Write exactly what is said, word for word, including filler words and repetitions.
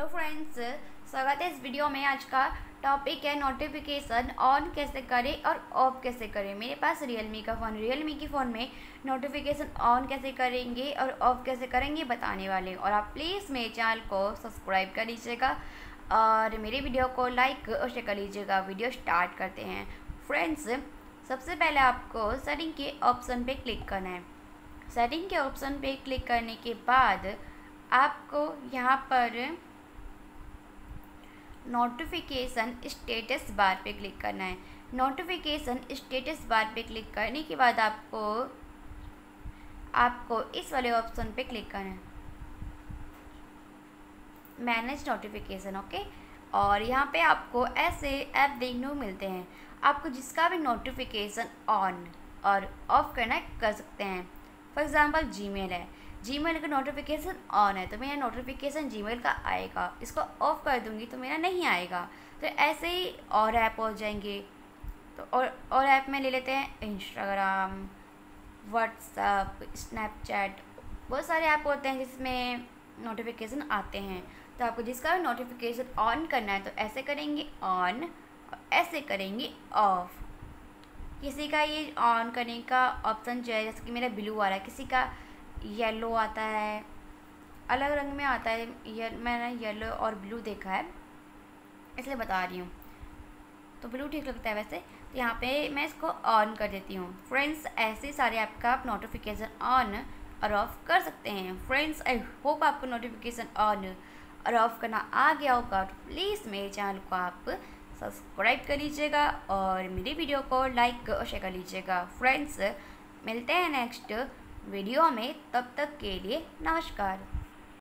Hello friends, स्वागत है इस वीडियो में। आज का टॉपिक है नोटिफिकेशन ऑन कैसे करें और ऑफ कैसे करें। मेरे पास रियलमी का फ़ोन रियलमी की फ़ोन में नोटिफिकेशन ऑन कैसे करेंगे और ऑफ कैसे करेंगे बताने वाले। और आप प्लीज़ मेरे चैनल को सब्सक्राइब कर लीजिएगा और मेरे वीडियो को लाइक और शेयर कर लीजिएगा। वीडियो स्टार्ट करते हैं फ्रेंड्स। सबसे पहले आपको सेटिंग के ऑप्शन पे क्लिक करना है। सेटिंग के ऑप्शन पे क्लिक करने के बाद आपको यहाँ पर नोटिफिकेशन स्टेटस बार पे क्लिक करना है। नोटिफिकेशन स्टेटस बार पे क्लिक करने के बाद आपको आपको इस वाले ऑप्शन पे क्लिक करना है, मैनेज नोटिफिकेशन। ओके, और यहाँ पे आपको ऐसे ऐप देखने को मिलते हैं। आपको जिसका भी नोटिफिकेशन ऑन और ऑफ करना है कर सकते हैं। फॉर एग्ज़ाम्पल जीमेल है, जीमेल का नोटिफिकेशन ऑन है तो मेरा नोटिफिकेशन जीमेल का आएगा, इसको ऑफ कर दूंगी तो मेरा नहीं आएगा। तो ऐसे ही और ऐप हो जाएंगे। तो और और ऐप में ले लेते हैं इंस्टाग्राम, व्हाट्सएप, स्नैपचैट। बहुत सारे ऐप होते हैं जिसमें नोटिफिकेशन आते हैं। तो आपको जिसका भी नोटिफिकेशन ऑन करना है तो ऐसे करेंगे ऑन और ऐसे करेंगे ऑफ। किसी का ये ऑन करने का ऑप्शन जो है, जैसे कि मेरा ब्लू आ रहा है, किसी का येलो आता है, अलग रंग में आता है। ये मैंने येलो और ब्लू देखा है इसलिए बता रही हूँ। तो ब्लू ठीक लगता है वैसे। तो यहाँ पे मैं इसको ऑन कर देती हूँ। फ्रेंड्स, ऐसे सारे ऐप का आप नोटिफिकेशन ऑन और ऑफ कर सकते हैं। फ्रेंड्स, आई होप आपको नोटिफिकेशन ऑन और ऑफ करना आ गया होगा। तो प्लीज़ मेरे चैनल को आप सब्सक्राइब कर लीजिएगा और मेरी वीडियो को लाइक और शेयर कर लीजिएगा। फ्रेंड्स, मिलते हैं नेक्स्ट वीडियो में, तब तक के लिए नमस्कार।